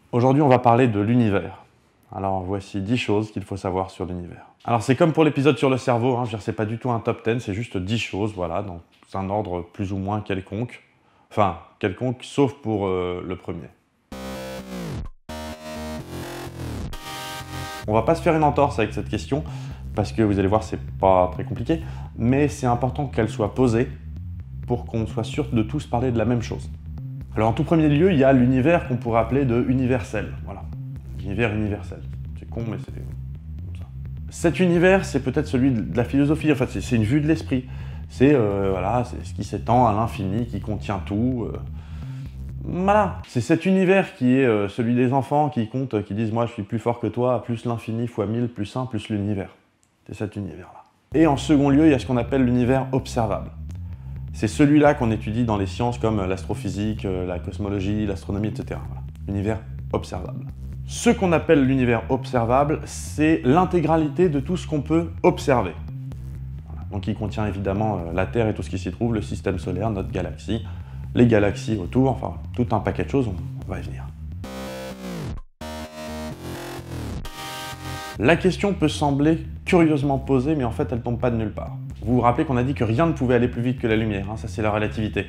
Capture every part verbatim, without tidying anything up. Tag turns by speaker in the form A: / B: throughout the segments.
A: Aujourd'hui, on va parler de l'univers. Alors voici dix choses qu'il faut savoir sur l'univers. Alors c'est comme pour l'épisode sur le cerveau, hein, je veux dire, c'est pas du tout un top dix, c'est juste dix choses, voilà, dans un ordre plus ou moins quelconque. Enfin, quelconque, sauf pour euh, le premier. On va pas se faire une entorse avec cette question, parce que vous allez voir, c'est pas très compliqué, mais c'est important qu'elle soit posée pour qu'on soit sûr de tous parler de la même chose. Alors en tout premier lieu, il y a l'univers qu'on pourrait appeler de universel. Voilà, l'univers universel. C'est con, mais c'est comme ça. Cet univers, c'est peut-être celui de la philosophie, en fait, c'est une vue de l'esprit. C'est euh, voilà, c'est ce qui s'étend à l'infini, qui contient tout. Euh, voilà, c'est cet univers qui est euh, celui des enfants qui comptent, qui disent « moi je suis plus fort que toi, plus l'infini fois mille, plus un, plus l'univers ». C'est cet univers-là. Et en second lieu, il y a ce qu'on appelle l'univers observable. C'est celui-là qu'on étudie dans les sciences comme l'astrophysique, la cosmologie, l'astronomie, et cetera. Voilà. L'univers observable. Ce qu'on appelle l'univers observable, c'est l'intégralité de tout ce qu'on peut observer. Voilà. Donc il contient évidemment la Terre et tout ce qui s'y trouve, le système solaire, notre galaxie, les galaxies autour, enfin tout un paquet de choses, on va y venir. La question peut sembler curieusement posée, mais en fait elle tombe pas de nulle part. Vous vous rappelez qu'on a dit que rien ne pouvait aller plus vite que la lumière, hein, ça c'est la relativité.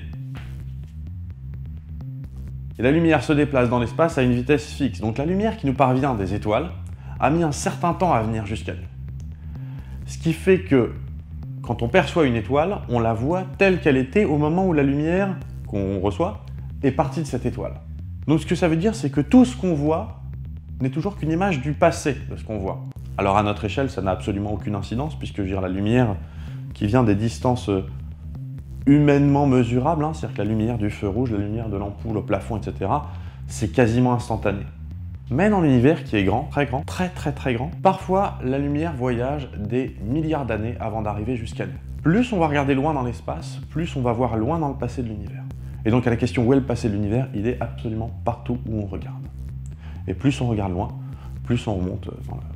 A: Et la lumière se déplace dans l'espace à une vitesse fixe, donc la lumière qui nous parvient des étoiles a mis un certain temps à venir jusqu'à nous. Ce qui fait que quand on perçoit une étoile, on la voit telle qu'elle était au moment où la lumière qu'on reçoit est partie de cette étoile. Donc ce que ça veut dire, c'est que tout ce qu'on voit n'est toujours qu'une image du passé de ce qu'on voit. Alors à notre échelle, ça n'a absolument aucune incidence, puisque je veux dire, la lumière qui vient des distances humainement mesurables, hein, c'est-à-dire que la lumière du feu rouge, la lumière de l'ampoule au plafond, et cetera, c'est quasiment instantané. Mais dans l'univers qui est grand, très grand, très très très grand, parfois la lumière voyage des milliards d'années avant d'arriver jusqu'à nous. Plus on va regarder loin dans l'espace, plus on va voir loin dans le passé de l'univers. Et donc à la question où est le passé de l'univers, il est absolument partout où on regarde. Et plus on regarde loin, plus on remonte dans le...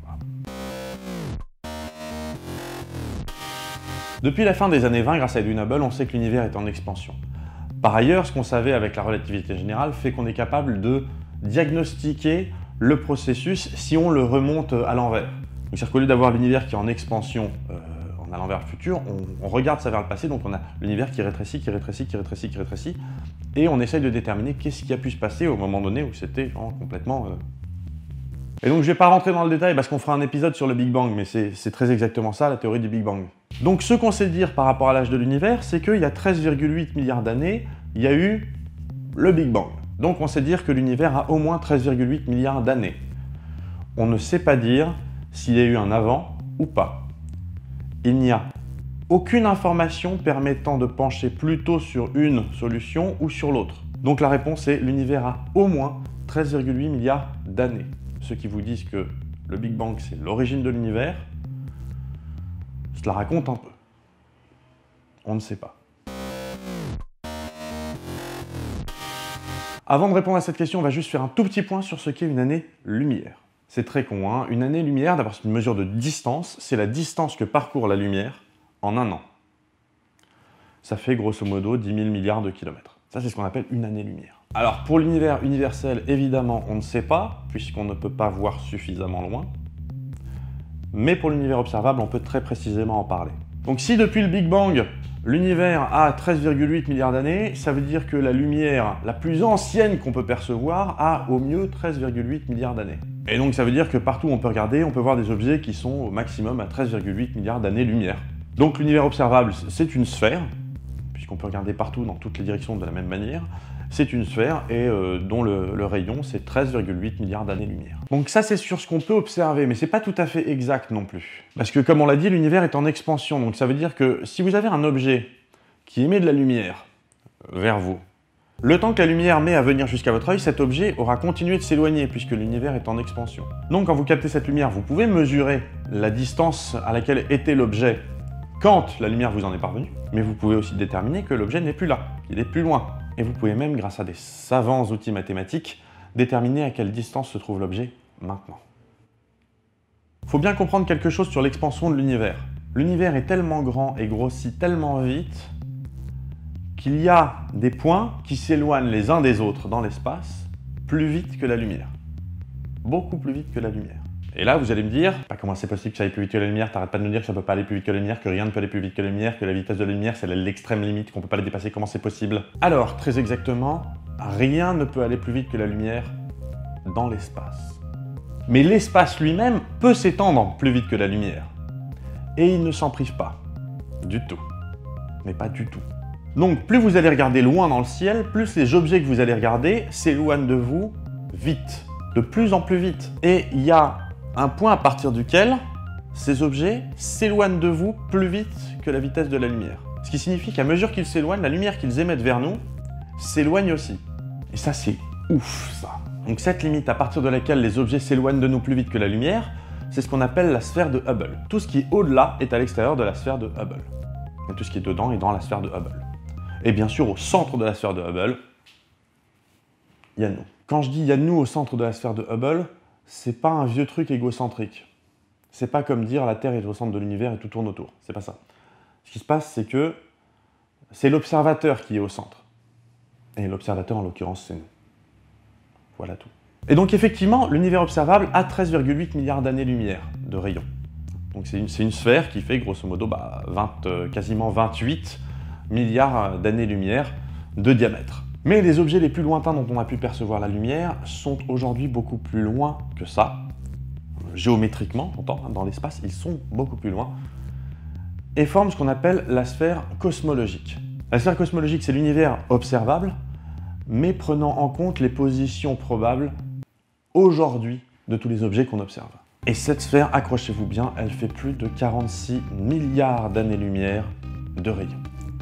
A: Depuis la fin des années vingt, grâce à Edwin Hubble, on sait que l'univers est en expansion. Par ailleurs, ce qu'on savait avec la relativité générale fait qu'on est capable de diagnostiquer le processus si on le remonte à l'envers. C'est-à-dire qu'au lieu d'avoir l'univers qui est en expansion euh, en allant vers le futur, on, on regarde ça vers le passé, donc on a l'univers qui rétrécit, qui rétrécit, qui rétrécit, qui rétrécit, et on essaye de déterminer qu'est-ce qui a pu se passer au moment donné où c'était complètement... Euh... Et donc je ne vais pas rentrer dans le détail parce qu'on fera un épisode sur le Big Bang, mais c'est très exactement ça, la théorie du Big Bang. Donc ce qu'on sait dire par rapport à l'âge de l'univers, c'est qu'il y a treize virgule huit milliards d'années, il y a eu le Big Bang. Donc on sait dire que l'univers a au moins treize virgule huit milliards d'années. On ne sait pas dire s'il y a eu un avant ou pas. Il n'y a aucune information permettant de pencher plutôt sur une solution ou sur l'autre. Donc la réponse est l'univers a au moins treize virgule huit milliards d'années. Ceux qui vous disent que le Big Bang c'est l'origine de l'univers, cela raconte un peu. On ne sait pas. Avant de répondre à cette question, on va juste faire un tout petit point sur ce qu'est une année-lumière. C'est très con, hein. Une année-lumière, d'abord c'est une mesure de distance, c'est la distance que parcourt la lumière en un an. Ça fait grosso modo dix mille milliards de kilomètres. Ça c'est ce qu'on appelle une année-lumière. Alors pour l'univers universel, évidemment, on ne sait pas, puisqu'on ne peut pas voir suffisamment loin. Mais pour l'univers observable, on peut très précisément en parler. Donc si depuis le Big Bang, l'univers a treize virgule huit milliards d'années, ça veut dire que la lumière la plus ancienne qu'on peut percevoir a au mieux treize virgule huit milliards d'années. Et donc ça veut dire que partout où on peut regarder, on peut voir des objets qui sont au maximum à treize virgule huit milliards d'années-lumière. Donc l'univers observable, c'est une sphère, puisqu'on peut regarder partout dans toutes les directions de la même manière. C'est une sphère et euh, dont le, le rayon c'est treize virgule huit milliards d'années-lumière. Donc ça c'est sur ce qu'on peut observer, mais c'est pas tout à fait exact non plus. Parce que comme on l'a dit, l'univers est en expansion, donc ça veut dire que si vous avez un objet qui émet de la lumière vers vous, le temps que la lumière met à venir jusqu'à votre œil, cet objet aura continué de s'éloigner puisque l'univers est en expansion. Donc quand vous captez cette lumière, vous pouvez mesurer la distance à laquelle était l'objet quand la lumière vous en est parvenue, mais vous pouvez aussi déterminer que l'objet n'est plus là, qu'il est plus loin. Et vous pouvez même, grâce à des savants outils mathématiques, déterminer à quelle distance se trouve l'objet maintenant. Il faut bien comprendre quelque chose sur l'expansion de l'univers. L'univers est tellement grand et grossit tellement vite qu'il y a des points qui s'éloignent les uns des autres dans l'espace plus vite que la lumière. beaucoup plus vite que la lumière. Et là, vous allez me dire, pas comment c'est possible que ça aille plus vite que la lumière, t'arrêtes pas de me dire que ça peut pas aller plus vite que la lumière, que rien ne peut aller plus vite que la lumière, que la vitesse de la lumière, c'est l'extrême limite, qu'on peut pas la dépasser, comment c'est possible? Alors, très exactement, rien ne peut aller plus vite que la lumière dans l'espace. Mais l'espace lui-même peut s'étendre plus vite que la lumière. Et il ne s'en prive pas. Du tout. Mais pas du tout. Donc, plus vous allez regarder loin dans le ciel, plus les objets que vous allez regarder s'éloignent de vous vite. De plus en plus vite. Et il y a un point à partir duquel ces objets s'éloignent de vous plus vite que la vitesse de la lumière. Ce qui signifie qu'à mesure qu'ils s'éloignent, la lumière qu'ils émettent vers nous s'éloigne aussi. Et ça, c'est ouf, ça. Donc cette limite à partir de laquelle les objets s'éloignent de nous plus vite que la lumière, c'est ce qu'on appelle la sphère de Hubble. Tout ce qui est au-delà est à l'extérieur de la sphère de Hubble. Et tout ce qui est dedans est dans la sphère de Hubble. Et bien sûr, au centre de la sphère de Hubble, il y a nous. Quand je dis il y a nous au centre de la sphère de Hubble, c'est pas un vieux truc égocentrique. C'est pas comme dire la Terre est au centre de l'univers et tout tourne autour. C'est pas ça. Ce qui se passe, c'est que c'est l'observateur qui est au centre. Et l'observateur, en l'occurrence, c'est nous. Voilà tout. Et donc, effectivement, l'univers observable a treize virgule huit milliards d'années-lumière de rayon. Donc, c'est une, une sphère qui fait, grosso modo, bah, vingt, euh, quasiment vingt-huit milliards d'années-lumière de diamètre. Mais les objets les plus lointains dont on a pu percevoir la lumière sont aujourd'hui beaucoup plus loin que ça. Géométriquement, j'entends, dans l'espace, ils sont beaucoup plus loin. Et forment ce qu'on appelle la sphère cosmologique. La sphère cosmologique, c'est l'univers observable, mais prenant en compte les positions probables aujourd'hui de tous les objets qu'on observe. Et cette sphère, accrochez-vous bien, elle fait plus de quarante-six milliards d'années-lumière de rayon.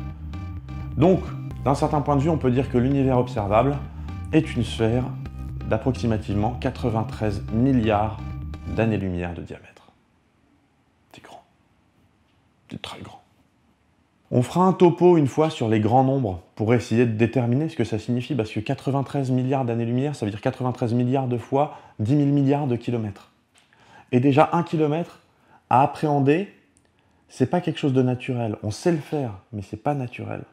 A: Donc, d'un certain point de vue, on peut dire que l'univers observable est une sphère d'approximativement quatre-vingt-treize milliards d'années-lumière de diamètre. C'est grand. C'est très grand. On fera un topo une fois sur les grands nombres pour essayer de déterminer ce que ça signifie, parce que quatre-vingt-treize milliards d'années-lumière, ça veut dire quatre-vingt-treize milliards de fois dix mille milliards de kilomètres. Et déjà, un kilomètre à appréhender, c'est pas quelque chose de naturel. On sait le faire, mais c'est pas naturel.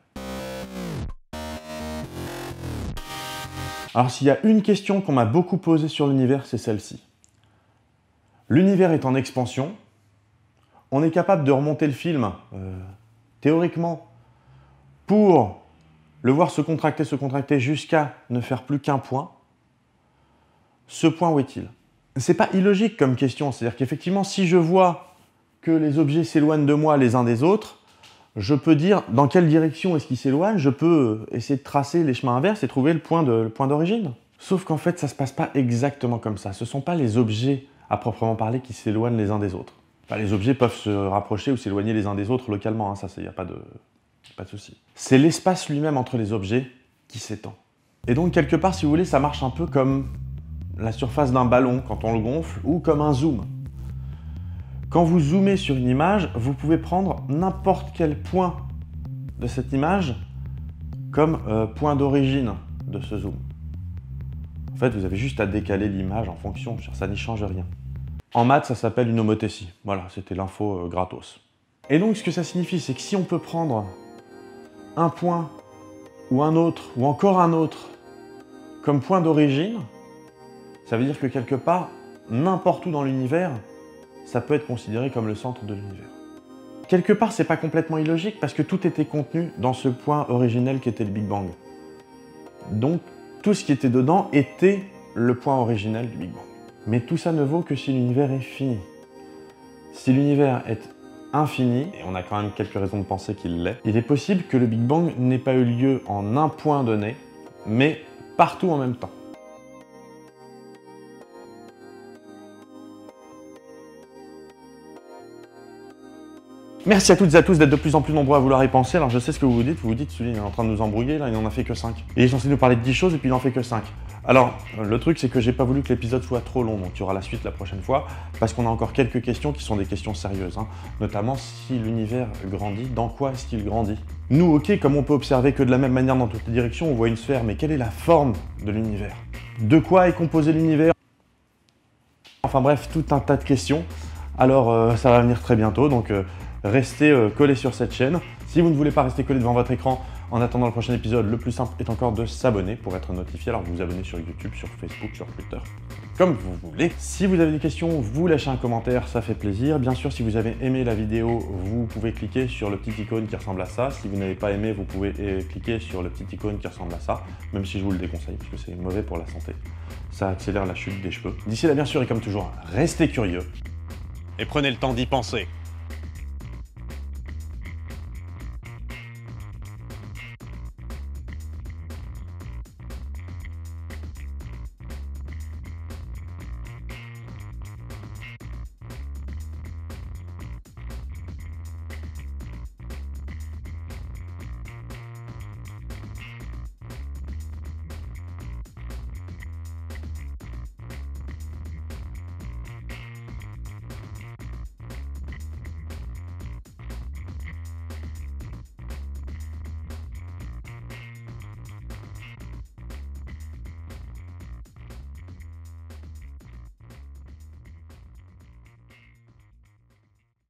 A: Alors, s'il y a une question qu'on m'a beaucoup posée sur l'univers, c'est celle-ci. L'univers est en expansion. On est capable de remonter le film, euh, théoriquement, pour le voir se contracter, se contracter jusqu'à ne faire plus qu'un point. Ce point, où est-il? C'est pas illogique comme question. C'est-à-dire qu'effectivement, si je vois que les objets s'éloignent de moi les uns des autres, je peux dire dans quelle direction est-ce qu'ils s'éloignent, je peux essayer de tracer les chemins inverses et trouver le point de, le point d'origine. Sauf qu'en fait, ça ne se passe pas exactement comme ça. Ce ne sont pas les objets, à proprement parler, qui s'éloignent les uns des autres. Enfin, les objets peuvent se rapprocher ou s'éloigner les uns des autres localement, hein, ça, il n'y a pas de, pas de souci. C'est l'espace lui-même entre les objets qui s'étend. Et donc, quelque part, si vous voulez, ça marche un peu comme la surface d'un ballon quand on le gonfle, ou comme un zoom. Quand vous zoomez sur une image, vous pouvez prendre n'importe quel point de cette image comme euh, point d'origine de ce zoom. En fait, vous avez juste à décaler l'image en fonction, ça n'y change rien. En maths, ça s'appelle une homothétie. Voilà, c'était l'info euh, gratos. Et donc, ce que ça signifie, c'est que si on peut prendre un point, ou un autre, ou encore un autre, comme point d'origine, ça veut dire que quelque part, n'importe où dans l'univers, ça peut être considéré comme le centre de l'univers. Quelque part, c'est pas complètement illogique parce que tout était contenu dans ce point originel qui était le Big Bang. Donc, tout ce qui était dedans était le point originel du Big Bang. Mais tout ça ne vaut que si l'univers est fini. Si l'univers est infini, et on a quand même quelques raisons de penser qu'il l'est, il est possible que le Big Bang n'ait pas eu lieu en un point donné, mais partout en même temps. Merci à toutes et à tous d'être de plus en plus nombreux à vouloir y penser. Alors je sais ce que vous vous dites, vous vous dites, celui il est en train de nous embrouiller, là il n'en a fait que cinq. Il est censé nous parler de dix choses et puis il n'en fait que cinq. Alors, le truc c'est que j'ai pas voulu que l'épisode soit trop long, donc il y aura la suite la prochaine fois, parce qu'on a encore quelques questions qui sont des questions sérieuses, hein. Notamment si l'univers grandit, dans quoi est-ce qu'il grandit? Nous, ok, comme on peut observer que de la même manière dans toutes les directions, on voit une sphère, mais quelle est la forme de l'univers? De quoi est composé l'univers? Enfin bref, tout un tas de questions. Alors euh, ça va venir très bientôt, donc... Euh, Restez euh, collés sur cette chaîne. Si vous ne voulez pas rester collé devant votre écran, En attendant le prochain épisode, le plus simple est encore de s'abonner pour être notifié. Alors vous vous abonnez sur YouTube, sur Facebook, sur Twitter, comme vous voulez. Si vous avez des questions, vous lâchez un commentaire, ça fait plaisir. Bien sûr, si vous avez aimé la vidéo, vous pouvez cliquer sur le petit icône qui ressemble à ça. Si vous n'avez pas aimé, vous pouvez cliquer sur le petit icône qui ressemble à ça, même si je vous le déconseille, parce que c'est mauvais pour la santé. Ça accélère la chute des cheveux. D'ici là, bien sûr, et comme toujours, restez curieux.
B: Et prenez le temps d'y penser.